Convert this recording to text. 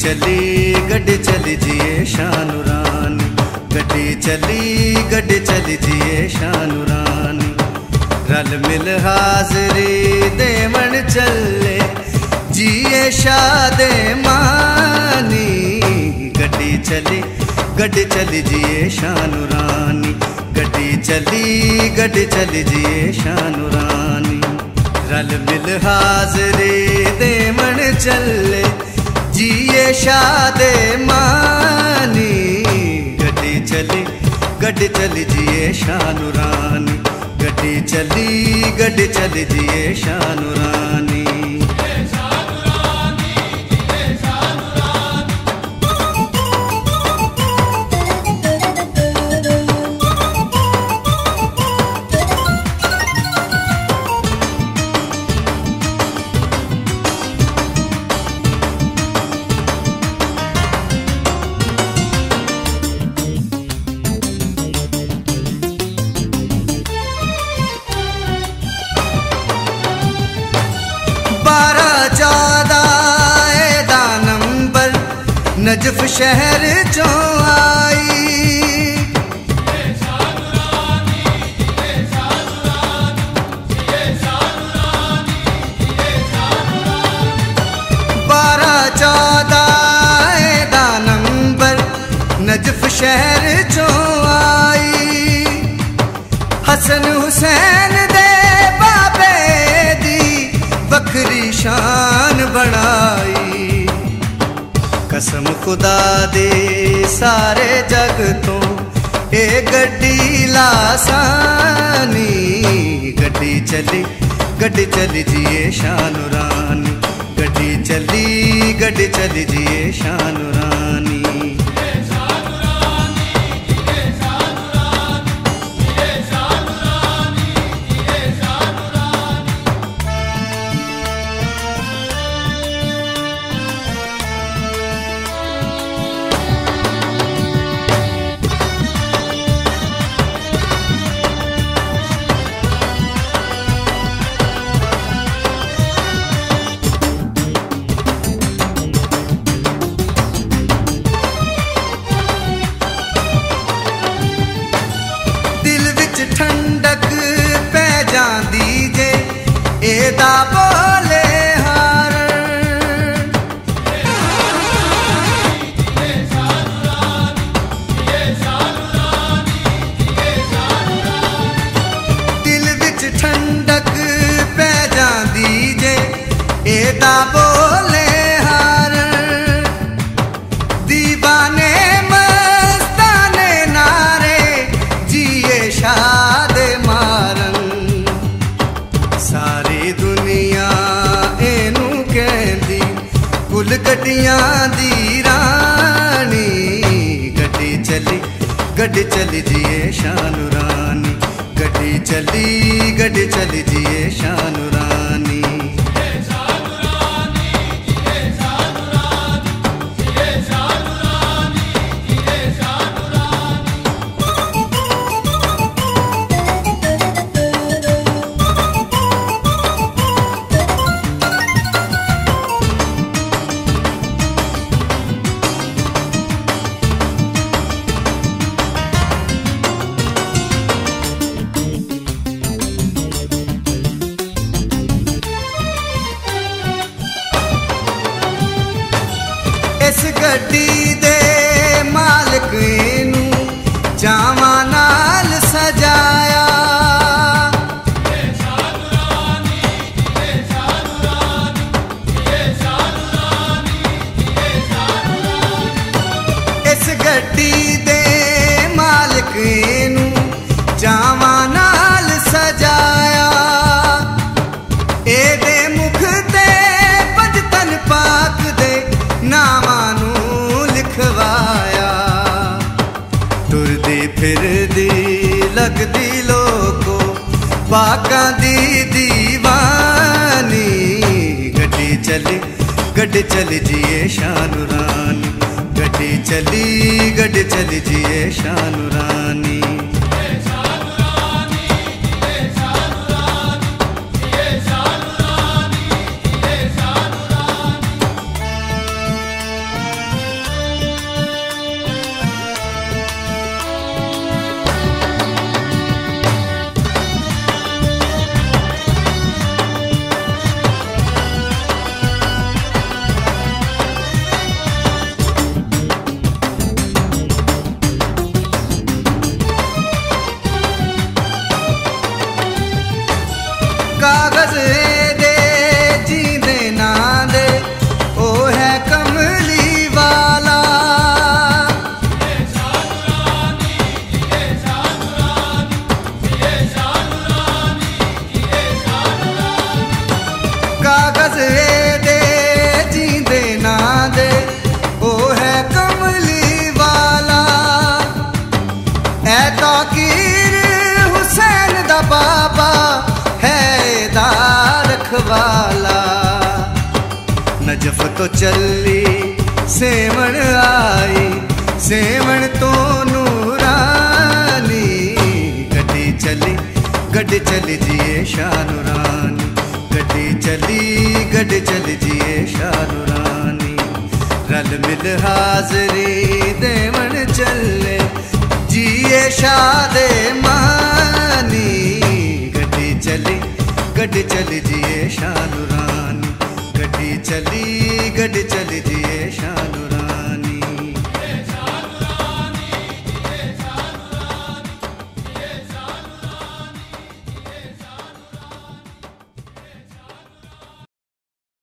चली गड्डी चली जिए शानू रानी, गड्डी चली गड्डी चली जिए शानू रानी। रल मिल हाजरी देवन चले जिए शादे मानी, गड्डी चली जिए शानू रानी, गड्डी चली जिए शानू रानी। रल मिल हाजरी देवन चले जिए शादे मानी, गड्डी चली जिए शानू रानी, गड्डी चली जिए शानू रानी। नजफ शहर चो आई, बारह चौदह नंबर नजफ शहर चो आई। हसन हुसैन दे बाबे दी बखरी शान बनाई, कसम खुदा दे सारे जग तो ए गड्डी लासानी, गड्डी चली जिए शानू रानी, गड्डी चली जिए शानू रानी। ठंडक पै जांदी जे एदा बोले हार, दिल विच ठंडक पै जांदी जे एदा बोले हार। दीवाने मस्ताने नारे जिए शादे मारन, सारी दुनिया एनू कहंदी कुल गड्डियां दी रानी, गड्डी चली जिए शानू रानी, गड्डी चली जिए शानू रानी। इस गड्डी दे मालिक नू जावां नाल सजाया, इस गड्डी दे मालिक नू जावां नाल सजाया। एदे मुख ते भजतन पाक दे नावां लिखवाया, तुरदी फिरदी लगदी लोको पाकां दी दीवानी, गड्डी चली जिए शानू रानी, गड्डी चली जिए शानू रानी। तो चली सेवण आई, सेवण तो नूरानी। गड्डी चली जिए शानूरानी, गड्डी चली जिए शानूरानी। रल मिल हाजरी देवण चले जिए शादे मानी। गड्डी चली जिए शानूरानी, गड्डी चली जिए शान।